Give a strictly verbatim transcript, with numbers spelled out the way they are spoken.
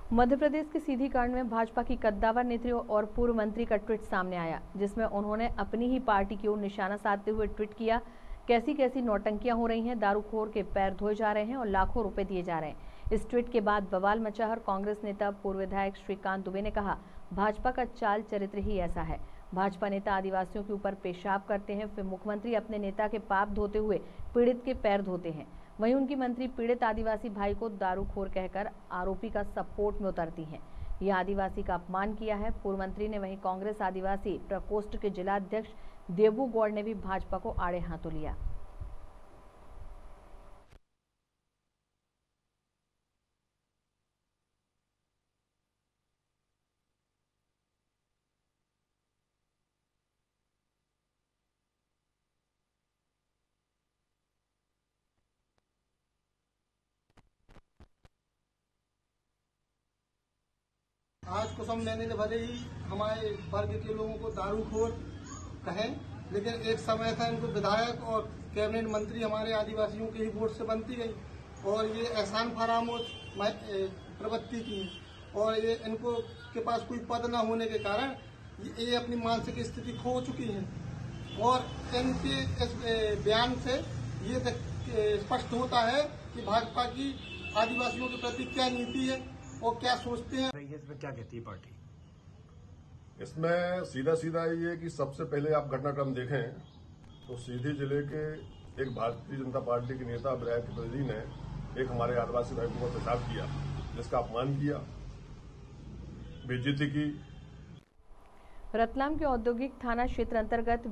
मध्य प्रदेश के सीधी कांड में भाजपा की कद्दावर नेत्री और पूर्व मंत्री का ट्वीट सामने आया, जिसमें उन्होंने अपनी ही पार्टी की ओर निशाना साधते हुए ट्वीट किया, कैसी कैसी नौटंकियां हो रही हैं, दारूखोर के पैर धोए जा रहे हैं और लाखों रुपए दिए जा रहे हैं। इस ट्वीट के बाद बवाल मचा और कांग्रेस नेता पूर्व विधायक श्रीकांत दुबे ने कहा, भाजपा का चाल चरित्र ही ऐसा है। भाजपा नेता आदिवासियों के ऊपर पेशाब करते हैं, फिर मुख्यमंत्री अपने नेता के पाप धोते हुए पीड़ित के पैर धोते हैं। वहीं उनकी मंत्री पीड़ित आदिवासी भाई को दारूखोर कहकर आरोपी का सपोर्ट में उतरती हैं। यह आदिवासी का अपमान किया है। पूर्व मंत्री ने वहीं कांग्रेस आदिवासी प्रकोष्ठ के जिला अध्यक्ष देबू गौड़ ने भी भाजपा को आड़े हाथों लिया। आज कुसुम मैंने भले ही हमारे वर्ग के लोगों को दारूखोर कहें, लेकिन एक समय था इनको विधायक और कैबिनेट मंत्री हमारे आदिवासियों के ही वोट से बनती गई और ये एहसान फरामोश प्रवृत्ति की और ये इनको के पास कोई पद न होने के कारण ये अपनी मानसिक स्थिति खो चुकी है और इनके इस बयान से ये स्पष्ट होता है कि भाजपा की आदिवासियों के प्रति क्या नीति है और क्या सोचते हैं। इसमें क्या कहती है पार्टी? इसमें सीधा सीधा ये है कि सबसे पहले आप घटनाक्रम देखें तो सीधी जिले के एक भारतीय जनता पार्टी के नेता विधायक प्रतिनिधि ने एक हमारे आदिवासी भाई को पेशाब किया, जिसका अपमान किया, बेइज्जती की। रतलाम के औद्योगिक थाना क्षेत्र अंतर्गत